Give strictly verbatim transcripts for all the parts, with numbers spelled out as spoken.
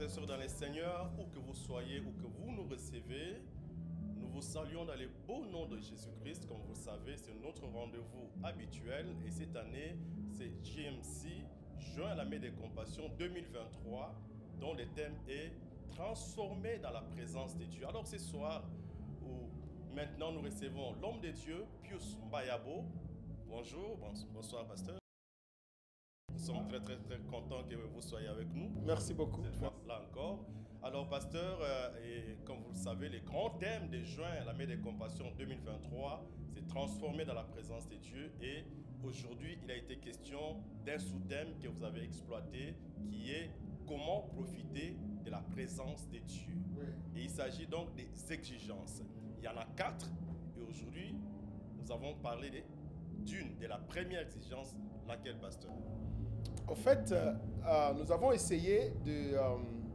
et sœurs dans les Seigneurs, où que vous soyez, où que vous nous recevez, nous vous saluons dans le beau nom de Jésus-Christ. Comme vous le savez, c'est notre rendez-vous habituel et cette année, c'est J M C, Joint à la main des compassions deux mille vingt-trois, dont le thème est transformé dans la présence de Dieu. Alors ce soir, où maintenant nous recevons l'homme de Dieu, Pius Mbayabo. Bonjour, bonsoir pasteur. Nous sommes très très très contents que vous soyez avec nous. Merci beaucoup. Cette fois-là encore. Alors pasteur, euh, et comme vous le savez, le grand thème de Juin à la main des compassions deux mille vingt-trois, c'est transformé dans la présence de Dieu. Et aujourd'hui, il a été question d'un sous-thème que vous avez exploité, qui est comment profiter de la présence de Dieu. Oui. Et il s'agit donc des exigences. Il y en a quatre. Et aujourd'hui, nous avons parlé d'une, de la première exigence, laquelle pasteur? En fait, euh, euh, nous avons essayé de, euh,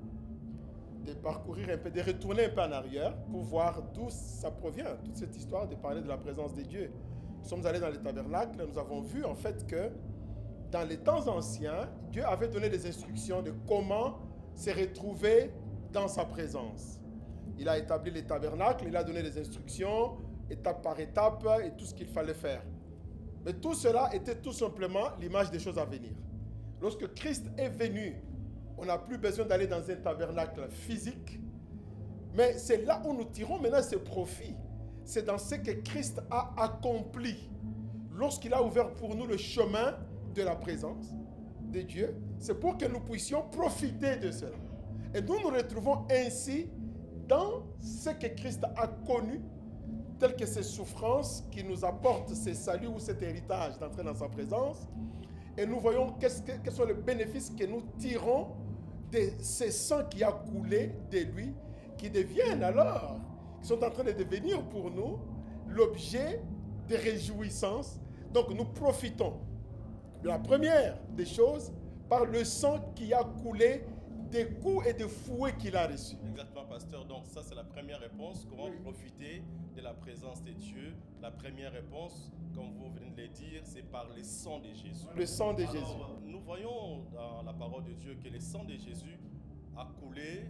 de parcourir un peu, de retourner un peu en arrière pour voir d'où ça provient, toute cette histoire de parler de la présence de Dieu. Nous sommes allés dans les tabernacles, nous avons vu en fait que dans les temps anciens, Dieu avait donné des instructions de comment se retrouver dans sa présence. Il a établi les tabernacles, il a donné des instructions, étape par étape, et tout ce qu'il fallait faire. Mais tout cela était tout simplement l'image des choses à venir. Lorsque Christ est venu, on n'a plus besoin d'aller dans un tabernacle physique, mais c'est là où nous tirons maintenant ce profit. C'est dans ce que Christ a accompli. Lorsqu'il a ouvert pour nous le chemin de la présence de Dieu, c'est pour que nous puissions profiter de cela. Et nous nous retrouvons ainsi dans ce que Christ a connu, tel que ses souffrances qui nous apportent ce salut ou cet héritage d'entrer dans sa présence. Et nous voyons qu'est-ce que, quels sont les bénéfices que nous tirons de ce sang qui a coulé de lui, qui deviennent alors, qui sont en train de devenir pour nous l'objet de réjouissance. Donc nous profitons de la première des choses par le sang qui a coulé des coups et des fouets qu'il a reçus. Exactement, pasteur. Donc ça, c'est la première réponse. Comment oui. profiter de la présence de Dieu? La première réponse, comme vous venez de le dire, c'est par le sang de Jésus. Le sang de Alors, Jésus. Nous voyons dans la parole de Dieu que le sang de Jésus a coulé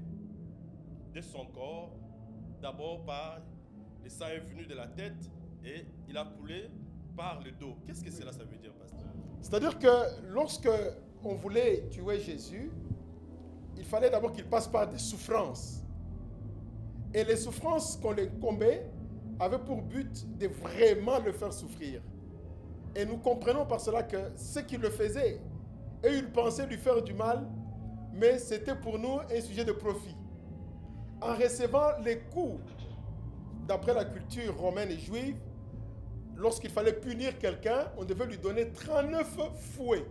de son corps. D'abord par le sang est venu de la tête et il a coulé par le dos. Qu'est-ce que oui. cela ça veut dire, pasteur? C'est-à-dire que lorsque on voulait tuer Jésus, il fallait d'abord qu'il passe par des souffrances. Et les souffrances qu'on lui incombait avaient pour but de vraiment le faire souffrir. Et nous comprenons par cela que ce qu'il le faisait, et il pensait lui faire du mal, mais c'était pour nous un sujet de profit. En recevant les coups, d'après la culture romaine et juive, lorsqu'il fallait punir quelqu'un, on devait lui donner trente-neuf fouets.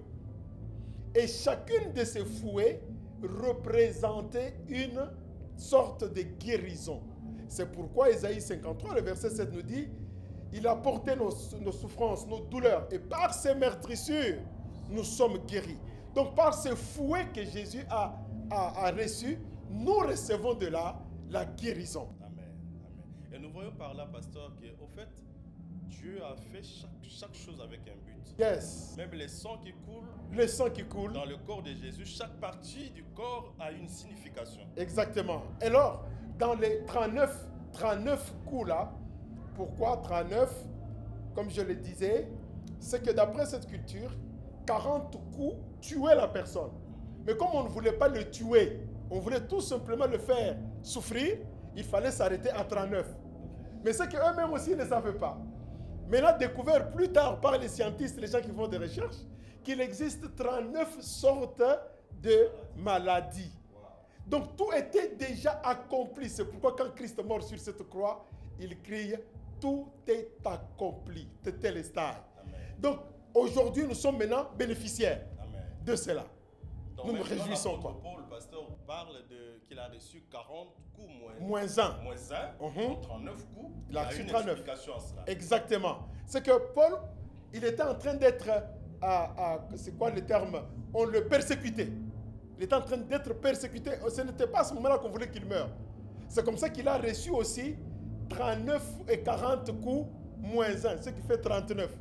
Et chacune de ces fouets représentait une sorte de guérison. C'est pourquoi Ésaïe cinquante-trois, le verset sept nous dit, il a porté nos, nos souffrances, nos douleurs, et par ses meurtrissures, nous sommes guéris. Donc par ces fouets que Jésus a, a, a reçus, nous recevons de là la guérison. Amen. Amen. Et nous voyons par là, pasteur, qu'au fait, Dieu a fait chaque, chaque chose avec un but. Yes. Même le sang qui coule, le sang qui coule dans le corps de Jésus, chaque partie du corps a une signification. Exactement. Et alors, dans les trente-neuf, trente-neuf coups là, pourquoi trente-neuf? Comme je le disais, c'est que d'après cette culture, quarante coups tuaient la personne. Mais comme on ne voulait pas le tuer, on voulait tout simplement le faire souffrir, il fallait s'arrêter à trente-neuf. Mais c'est qu'eux-mêmes aussi ne savaient pas. Mais on a découvert plus tard par les scientifiques, les gens qui font des recherches, qu'il existe trente-neuf sortes de maladies. Donc tout était déjà accompli. C'est pourquoi quand Christ est mort sur cette croix, il crie « Tout est accompli ». Tetelestai. Donc aujourd'hui, nous sommes maintenant bénéficiaires Amen. De cela. Donc, nous nous réjouissons. Quoi. Paul, le pasteur, parle qu'il a reçu quarante coups moins, moins un. Moins un, uh-huh. trente-neuf coups. Il a reçu trente-neuf. À Exactement. C'est que Paul, il était en train d'être, à, à, c'est quoi le terme? On le persécutait. Il était en train d'être persécuté. Ce n'était pas à ce moment-là qu'on voulait qu'il meure. C'est comme ça qu'il a reçu aussi trente-neuf et quarante coups moins un, ce qui fait trente-neuf.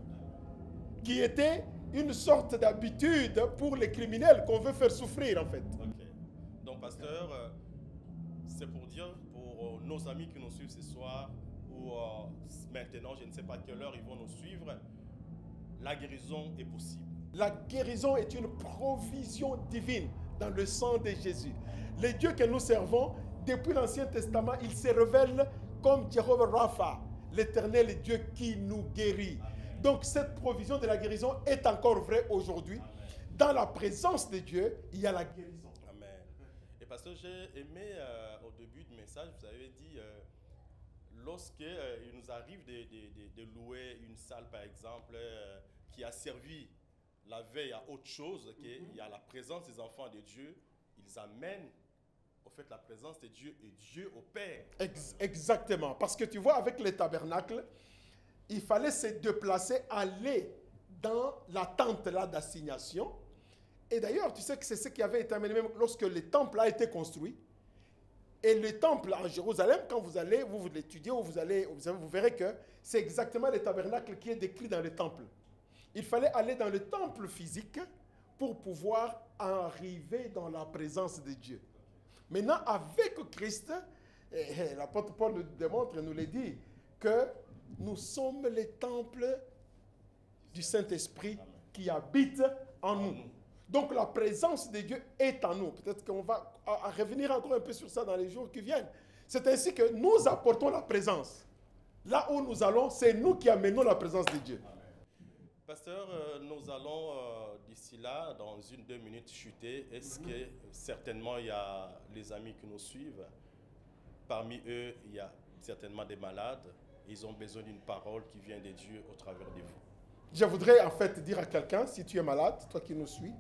Qui était une sorte d'habitude pour les criminels qu'on veut faire souffrir en fait. Okay. Donc, pasteur, euh, c'est pour dire pour euh, nos amis qui nous suivent ce soir, ou euh, maintenant, je ne sais pas à quelle heure ils vont nous suivre, la guérison est possible. La guérison est une provision divine dans le sang de Jésus. Le Dieu que nous servons, depuis l'Ancien Testament, il se révèle comme Jehovah Rapha, l'Éternel Dieu qui nous guérit. Amen. Donc cette provision de la guérison est encore vraie aujourd'hui. Amen. Dans la présence de Dieu, il y a la guérison. Amen. Et pasteur, j'ai aimé euh, au début du message, vous avez dit, euh, lorsque euh, il nous arrive de, de, de, de louer une salle, par exemple, euh, qui a servi la veille à autre chose, qu'il mm-hmm. y a la présence des enfants de Dieu, ils amènent au fait la présence de Dieu et Dieu opère. Ex exactement. Parce que tu vois, avec les tabernacles, il fallait se déplacer, aller dans la tente là d'assignation. Et d'ailleurs, tu sais que c'est ce qui avait été amené même lorsque le temple a été construit. Et le temple en Jérusalem, quand vous allez, vous, vous l'étudiez, ou vous allez, vous, vous verrez que c'est exactement le tabernacle qui est décrit dans le temple. Il fallait aller dans le temple physique pour pouvoir arriver dans la présence de Dieu. Maintenant, avec Christ, l'apôtre Paul nous démontre, nous le dit, que nous sommes les temples du Saint-Esprit qui habite en nous. Donc la présence de Dieu est en nous. Peut-être qu'on va à, à revenir encore un peu sur ça dans les jours qui viennent. C'est ainsi que nous apportons la présence. Là où nous allons, c'est nous qui amenons la présence de Dieu. Amen. Pasteur, euh, nous allons euh, d'ici là, dans une, deux minutes, chuter. Est-ce mm-hmm. que certainement il y a les amis qui nous suivent? Parmi eux, il y a certainement des malades. Ils ont besoin d'une parole qui vient de Dieu au travers de vous. Je voudrais en fait dire à quelqu'un, si tu es malade, toi qui nous suis,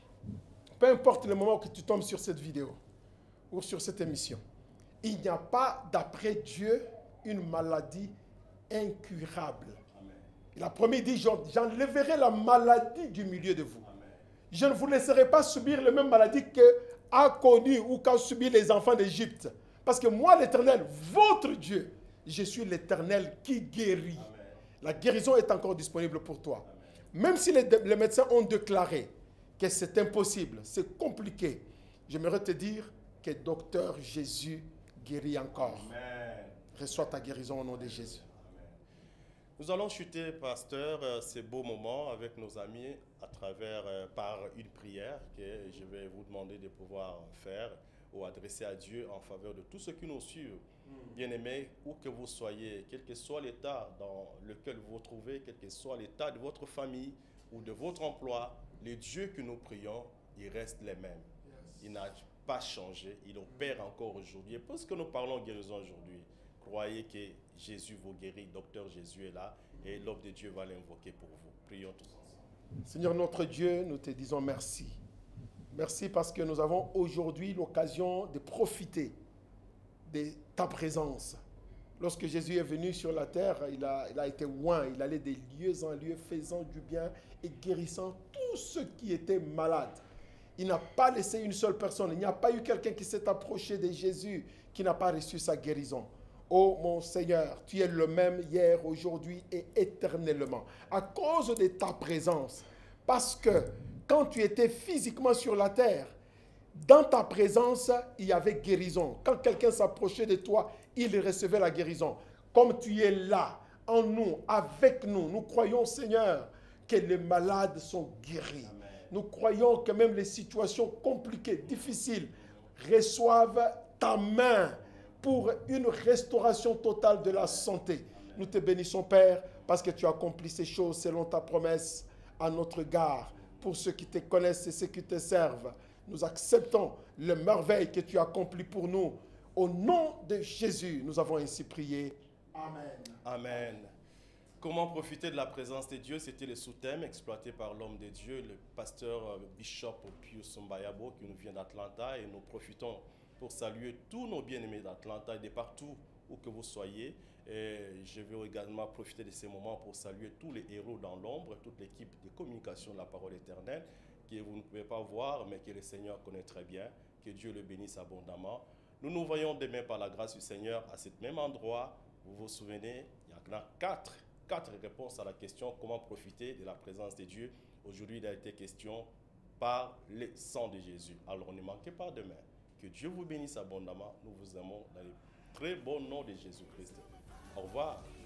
peu importe le moment que tu tombes sur cette vidéo ou sur cette émission, il n'y a pas, d'après Dieu, une maladie incurable. Amen. Il a promis, dit, j'enlèverai la maladie du milieu de vous. Amen. Je ne vous laisserai pas subir les mêmes maladies qu'a connu ou qu'a subi les enfants d'Égypte. Parce que moi, l'Éternel, votre Dieu, je suis l'Éternel qui guérit. Amen. La guérison est encore disponible pour toi. Amen. Même si les, les médecins ont déclaré que c'est impossible, c'est compliqué, j'aimerais te dire que docteur Jésus guérit encore. Amen. Reçois ta guérison au nom de Jésus. Amen. Nous allons chuter, pasteur, euh, ces beaux moments avec nos amis à travers, euh, par une prière que je vais vous demander de pouvoir faire ou adresser à Dieu en faveur de tous ceux qui nous suivent. Mm. Bien-aimés, où que vous soyez, quel que soit l'état dans lequel vous vous trouvez, quel que soit l'état de votre famille ou de votre emploi, les dieux que nous prions, ils restent les mêmes. Yes. Il n'a pas changé, il opère encore aujourd'hui. Et parce que nous parlons guérison aujourd'hui, croyez que Jésus vous guérit, docteur Jésus est là et l'homme de Dieu va l'invoquer pour vous. Prions tous ensemble. Seigneur notre Dieu, nous te disons merci. Merci parce que nous avons aujourd'hui l'occasion de profiter de ta présence. Lorsque Jésus est venu sur la terre, il a, il a été loin, il allait de lieu en lieu, faisant du bien et guérissant tous ceux qui étaient malades. Il n'a pas laissé une seule personne, il n'y a pas eu quelqu'un qui s'est approché de Jésus qui n'a pas reçu sa guérison. Oh mon Seigneur, tu es le même hier, aujourd'hui et éternellement. À cause de ta présence, parce que quand tu étais physiquement sur la terre, dans ta présence, il y avait guérison. Quand quelqu'un s'approchait de toi, il recevait la guérison. Comme tu es là, en nous, avec nous, nous croyons, Seigneur, que les malades sont guéris. Amen. Nous croyons que même les situations compliquées, difficiles, reçoivent ta main pour une restauration totale de la santé. Amen. Nous te bénissons, Père, parce que tu as accompli ces choses selon ta promesse à notre égard. Pour ceux qui te connaissent et ceux qui te servent, nous acceptons le merveille que tu as accompli pour nous. Au nom de Jésus, nous avons ainsi prié. Amen. Amen. Comment profiter de la présence de Dieu? C'était le sous-thème exploité par l'homme de Dieu, le pasteur Bishop Pius Mbayabo, qui nous vient d'Atlanta. Et nous profitons pour saluer tous nos bien-aimés d'Atlanta et de partout où que vous soyez. Et je vais également profiter de ces moments pour saluer tous les héros dans l'ombre, toute l'équipe de communication de la parole éternelle, que vous ne pouvez pas voir, mais que le Seigneur connaît très bien. Que Dieu le bénisse abondamment. Nous nous voyons demain par la grâce du Seigneur à ce même endroit. Vous vous souvenez, il y en a quatre, quatre réponses à la question comment profiter de la présence de Dieu. Aujourd'hui, il a été question par le sang de Jésus. Alors ne manquez pas demain. Que Dieu vous bénisse abondamment. Nous vous aimons dans le très bon nom de Jésus-Christ. Au revoir.